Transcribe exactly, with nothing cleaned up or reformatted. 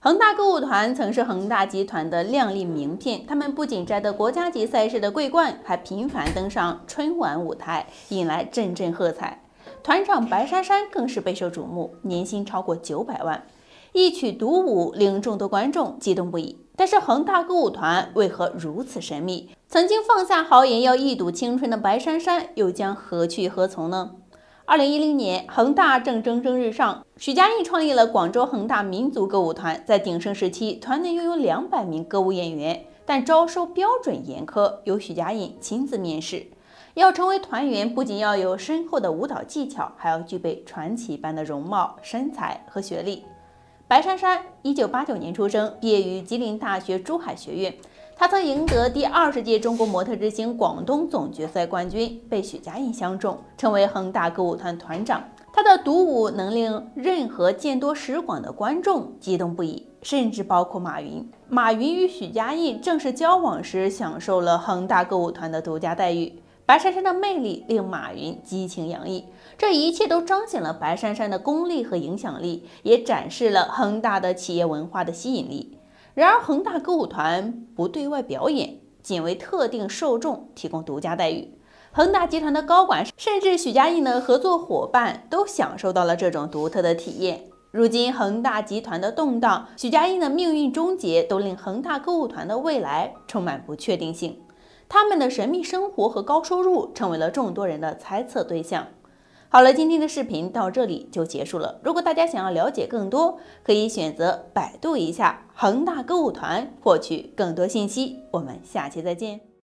恒大歌舞团曾是恒大集团的亮丽名片，他们不仅摘得国家级赛事的桂冠，还频繁登上春晚舞台，引来阵阵喝彩。团长白珊珊更是备受瞩目，年薪超过九百万，一曲独舞令众多观众激动不已。但是恒大歌舞团为何如此神秘？曾经放下豪言要一睹青春的白珊珊又将何去何从呢？二零一零年，恒大正蒸蒸日上，许家印创立了广州恒大民族歌舞团。在鼎盛时期，团内拥有两百名歌舞演员，但招收标准严苛，由许家印亲自面试。要成为团员，不仅要有深厚的舞蹈技巧，还要具备传奇般的容貌、身材和学历。白珊珊一九八九年出生，毕业于吉林大学珠海学院。她曾赢得第二十届中国模特之星广东总决赛冠军，被许家印相中，成为恒大歌舞团团长。她的独舞能令任何见多识广的观众激动不已，甚至包括马云。马云与许家印正式交往时，享受了恒大歌舞团的独家待遇。白珊珊的魅力令马云激情洋溢，这一切都彰显了白珊珊的功力和影响力，也展示了恒大的企业文化的吸引力。然而，恒大歌舞团不对外表演，仅为特定受众提供独家待遇。恒大集团的高管，甚至许家印的合作伙伴，都享受到了这种独特的体验。如今，恒大集团的动荡，许家印的命运终结，都令恒大歌舞团的未来充满不确定性。他们的神秘生活和高收入，成为了众多人的猜测对象。好了，今天的视频到这里就结束了。如果大家想要了解更多，可以选择百度一下恒大歌舞团，获取更多信息。我们下期再见。